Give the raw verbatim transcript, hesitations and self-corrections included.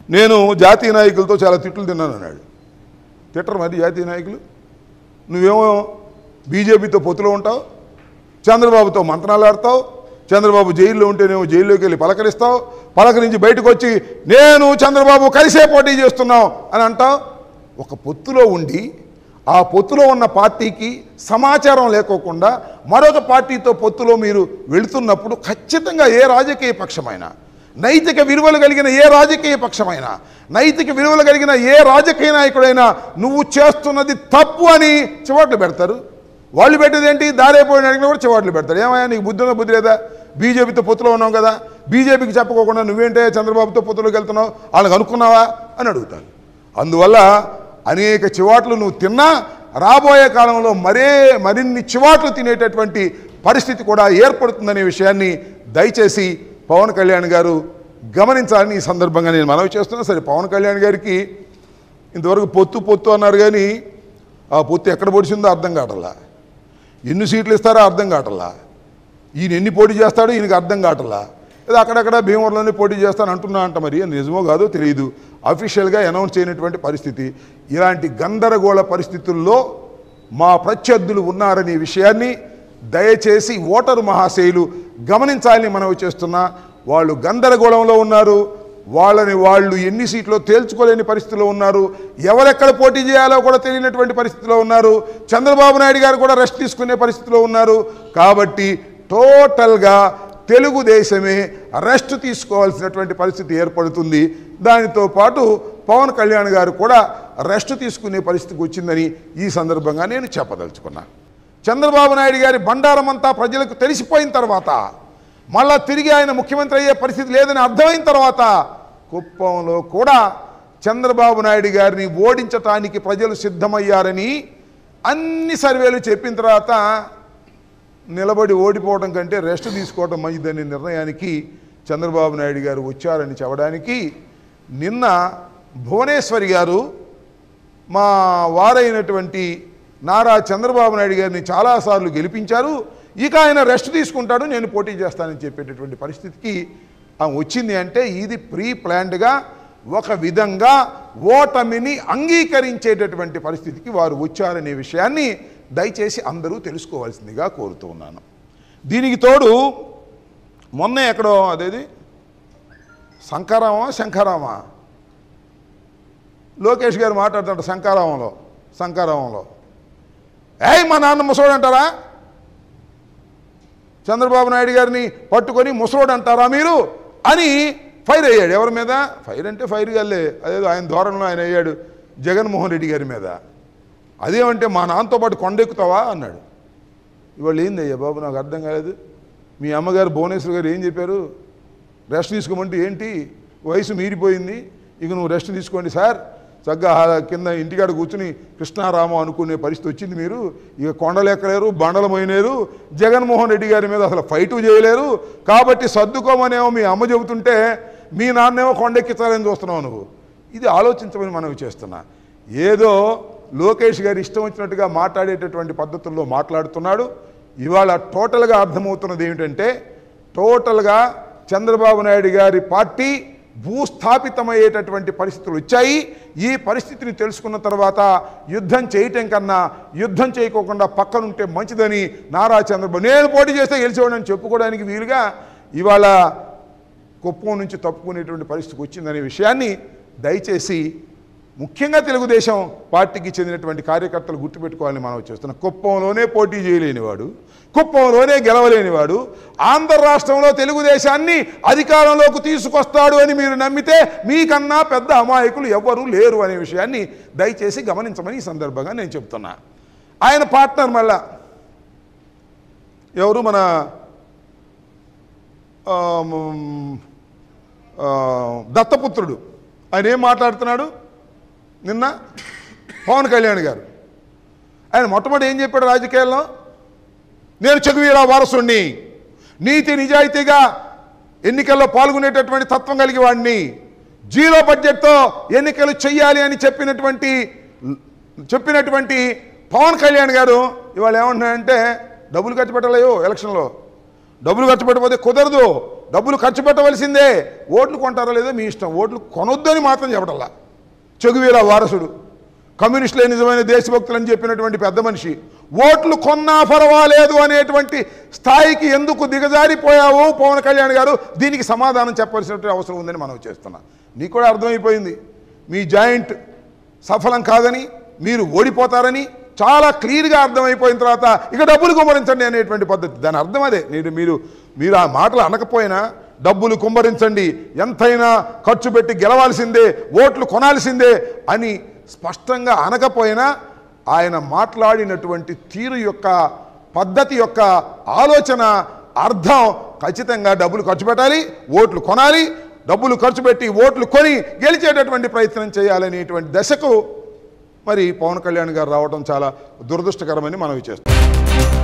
నేను జాతీయ నాయకులతో చాలా తిట్లు తిన్నాను అన్నాడు. తిట్టరు మరి జాతీయ నాయకులు? నువ్వేమో బీజేపీతో పొత్తులో ఉంటావు, చంద్రబాబుతో మంత్రాలు ఆడతావు, చంద్రబాబు జైల్లో ఉంటేనేమో జైల్లోకి వెళ్ళి పలకరిస్తావు, పలకరించి బయటకు వచ్చి నేను చంద్రబాబు కలిసే పోటీ చేస్తున్నావు అని అంటావు. ఒక పొత్తులో ఉండి ఆ పొత్తులో ఉన్న పార్టీకి సమాచారం లేకోకుండా మరొక పార్టీతో పొత్తులో మీరు వెళుతున్నప్పుడు ఖచ్చితంగా ఏ రాజకీయ పక్షమైనా, నైతిక విలువలు కలిగిన ఏ రాజకీయ పక్షమైనా, నైతిక విలువలు కలిగిన ఏ రాజకీయ నాయకుడైనా నువ్వు చేస్తున్నది తప్పు అని చివాట్లు పెడతారు. వాళ్ళు పెట్టేది ఏంటి? దారైపోయిన అడిగినా కూడా చివాట్లు పెడతారు. ఏమయ్యా నీకు బుద్ధి ఉందా బుద్ధి లేదా? బీజేపీతో పొత్తులో ఉన్నావు కదా, బీజేపీకి చెప్పకోకుండా నువ్వేంటే చంద్రబాబుతో పొత్తులోకి వెళ్తున్నావు, వాళ్ళకి అనుకున్నావా అని అడుగుతారు. అందువల్ల అనేక చివాట్లు నువ్వు తిన్నా రాబోయే కాలంలో మరే మరిన్ని చివాట్లు తినేటటువంటి పరిస్థితి కూడా ఏర్పడుతుందనే విషయాన్ని దయచేసి పవన్ కళ్యాణ్ గారు గమనించాలని ఈ సందర్భంగా నేను మనవి చేస్తున్నా. సరే, పవన్ కళ్యాణ్ గారికి ఇంతవరకు పొత్తు పొత్తు అన్నారు కానీ ఆ పొత్తు ఎక్కడ పొడిచిందో అర్థం కావట్లా, ఎన్ని సీట్లు ఇస్తారో అర్థం కావట్లా, ఈయన ఎన్ని పోటీ చేస్తాడో ఈయనకి అర్థం కావట్లా. లేదా అక్కడక్కడ భీమవరంలోనే పోటీ చేస్తాను అంటున్నా అంట, మరి నిజమో కాదో తెలియదు, అఫీషియల్గా అనౌన్స్ చేయనటువంటి పరిస్థితి. ఇలాంటి గందరగోళ పరిస్థితుల్లో మా ప్రత్యర్థులు ఉన్నారనే విషయాన్ని దయచేసి ఓటరు మహాశయులు గమనించాలని మనవి చేస్తున్నా. వాళ్ళు గందరగోళంలో ఉన్నారు, వాళ్ళని వాళ్ళు ఎన్ని సీట్లో తేల్చుకోలేని పరిస్థితిలో ఉన్నారు, ఎవరెక్కడ పోటీ చేయాలో కూడా తెలియనటువంటి పరిస్థితిలో ఉన్నారు, చంద్రబాబు నాయుడు గారు కూడా రెస్ట్ తీసుకునే పరిస్థితిలో ఉన్నారు. కాబట్టి టోటల్గా తెలుగుదేశమే రెస్ట్ తీసుకోవాల్సినటువంటి పరిస్థితి ఏర్పడుతుంది. దానితో పాటు పవన్ కళ్యాణ్ గారు కూడా రెస్ట్ తీసుకునే పరిస్థితికి వచ్చిందని ఈ సందర్భంగా నేను చెప్పదలుచుకున్నా. చంద్రబాబు నాయుడు గారి బండారం అంతా ప్రజలకు తెలిసిపోయిన తర్వాత, మళ్ళా తిరిగి ఆయన ముఖ్యమంత్రి అయ్యే పరిస్థితి లేదని అర్థమైన తర్వాత కుప్పంలో కూడా చంద్రబాబు నాయుడు గారిని ఓడించటానికి ప్రజలు సిద్ధమయ్యారని అన్ని సర్వేలు చెప్పిన తర్వాత నిలబడి ఓడిపోవడం కంటే రెస్ట్ తీసుకోవడం మంచిదనే నిర్ణయానికి చంద్రబాబు నాయుడు గారు వచ్చారని చెప్పడానికి నిన్న భువనేశ్వరి గారు మా వారైనటువంటి నారా చంద్రబాబు నాయుడు గారిని చాలాసార్లు గెలిపించారు, ఇక ఆయన రెస్ట్ తీసుకుంటాడు, నేను పోటీ చేస్తానని చెప్పేటటువంటి పరిస్థితికి వచ్చింది. అంటే ఇది ప్రీ ప్లాన్డ్గా ఒక విధంగా ఓటమిని అంగీకరించేటటువంటి పరిస్థితికి వారు వచ్చారనే విషయాన్ని దయచేసి అందరూ తెలుసుకోవాల్సిందిగా కోరుతూ ఉన్నాను. దీనికి తోడు మొన్న ఎక్కడో అదేది శంకరామా శంకరామా లోకేష్ గారు మాట్లాడుతుంట శంకరామంలో శంకరామంలో ఏయ్ మా నాన్న ముసోడు అంటారా, చంద్రబాబు నాయుడు గారిని పట్టుకొని ముసోడు అంటారా మీరు అని ఫైర్ అయ్యాడు. ఎవరి మీద ఫైర్ అంటే ఫైర్ గల్లే, అదేదో ఆయన ధోరణిలో ఆయన అయ్యాడు జగన్మోహన్ రెడ్డి గారి మీద. అదేమంటే మా నాన్నతో పాటు కొండెక్కుతావా అన్నాడు. ఇవాళ ఏంది అయ్యా బాబు నాకు అర్థం కాలేదు. మీ అమ్మగారు భువనేశ్వర్ గారు ఏం చెప్పారు? రెస్ట్ తీసుకోమంటే ఏంటి, వయసు మీరిపోయింది, ఇక నువ్వు రెస్ట్ తీసుకోండి సార్, చక్కగా కింద ఇంటికాడ కూర్చుని కృష్ణారామం అనుకునే పరిస్థితి వచ్చింది, మీరు ఇక కొండలు ఎక్కలేరు, బండలు మోయలేరు, జగన్మోహన్ రెడ్డి గారి మీద అసలు ఫైటు చేయలేరు, కాబట్టి సర్దుకోమనేమో మీ అమ్మ చెబుతుంటే మీ నాన్నేమో కొండెక్కించాలని చూస్తున్నావు నువ్వు. ఇది ఆలోచించమని మనవి చేస్తున్నా. ఏదో లోకేష్ గారు ఇష్టం వచ్చినట్టుగా మాట్లాడేటటువంటి పద్ధతుల్లో మాట్లాడుతున్నాడు. ఇవాళ టోటల్గా అర్థమవుతున్నది ఏమిటంటే, టోటల్గా చంద్రబాబు నాయుడు గారి పార్టీ భూస్థాపితమయ్యేటటువంటి పరిస్థితులు వచ్చాయి. ఈ పరిస్థితిని తెలుసుకున్న తర్వాత యుద్ధం చేయటం కన్నా యుద్ధం చేయకోకుండా పక్కనుంటే మంచిదని నారా చంద్రబాబు నేను పోటీ చేస్తే గెలిచేవాడని చెప్పుకోవడానికి వీలుగా ఇవాళ కుప్పం నుంచి తప్పుకునేటువంటి పరిస్థితికి వచ్చిందనే విషయాన్ని దయచేసి ముఖ్యంగా తెలుగుదేశం పార్టీకి చెందినటువంటి కార్యకర్తలు గుర్తుపెట్టుకోవాలని మనం చేస్తున్నాం. కుప్పంలోనే పోటీ చేయలేనివాడు, కుప్పంలోనే గెలవలేనివాడు ఆంధ్ర రాష్ట్రంలో తెలుగుదేశాన్ని అధికారంలోకి తీసుకొస్తాడు అని మీరు నమ్మితే మీకన్నా పెద్ద అమాయకులు ఎవ్వరూ లేరు అనే విషయాన్ని దయచేసి గమనించమని ఈ సందర్భంగా నేను చెప్తున్నా. ఆయన పార్ట్నర్ మళ్ళా ఎవరు, మన దత్తపుత్రుడు. ఆయన ఏం మాట్లాడుతున్నాడు నిన్న పవన్ కళ్యాణ్ గారు? ఆయన మొట్టమొదటి ఏం చెప్పాడు రాజకీయాల్లో? నేను చదువురా వారసుణ్ణి, నీతి నిజాయితీగా ఎన్నికల్లో పాల్గొనేటటువంటి తత్వం కలిగి వాడిని, జీరో బడ్జెట్తో ఎన్నికలు చెయ్యాలి అని చెప్పినటువంటి చెప్పినటువంటి పవన్ కళ్యాణ్ గారు ఇవాళ ఏమంటున్నాడంటే డబ్బులు ఖర్చు పెట్టలేవు, ఎలక్షన్లో డబ్బులు ఖర్చు పెట్టకపోతే కుదరదు, డబ్బులు ఖర్చు పెట్టవలసిందే, ఓట్లు కొంటారో లేదో మీ ఇష్టం, ఓట్లు కొనొద్దని మాత్రం చెప్పటల్లా. చెగువీల వారసుడు, కమ్యూనిస్టులే నిజమైన దేశభక్తులని చెప్పినటువంటి పెద్ద మనిషి, ఓట్లు కొన్నా పర్వాలేదు అనేటువంటి స్థాయికి ఎందుకు దిగజారిపోయావు పవన్ కళ్యాణ్ గారు? దీనికి సమాధానం చెప్పాల్సినటువంటి అవసరం ఉందని మనం చేస్తున్నాం. నీకు కూడా అర్థమైపోయింది మీ జాయింట్ సఫలం కాదని, మీరు ఓడిపోతారని చాలా క్లియర్గా అర్థమైపోయిన తర్వాత ఇక డబ్బులు కుమ్మరించండి అనేటువంటి పద్ధతి. దాని అర్థం అదే. మీరు మీరు మీరు ఆ మాటలు అనకపోయినా డబ్బులు కుమ్మరించండి, ఎంతైనా ఖర్చు పెట్టి గెలవాల్సిందే, ఓట్లు కొనాల్సిందే అని స్పష్టంగా అనకపోయినా ఆయన మాట్లాడినటువంటి తీరు యొక్క పద్ధతి యొక్క ఆలోచన అర్థం ఖచ్చితంగా డబ్బులు ఖర్చు పెట్టాలి, ఓట్లు కొనాలి, డబ్బులు ఖర్చు పెట్టి ఓట్లు కొని గెలిచేటటువంటి ప్రయత్నం చేయాలనేటువంటి దశకు మరి పవన్ కళ్యాణ్ గారు రావడం చాలా దురదృష్టకరమని మనవి చేస్తాం.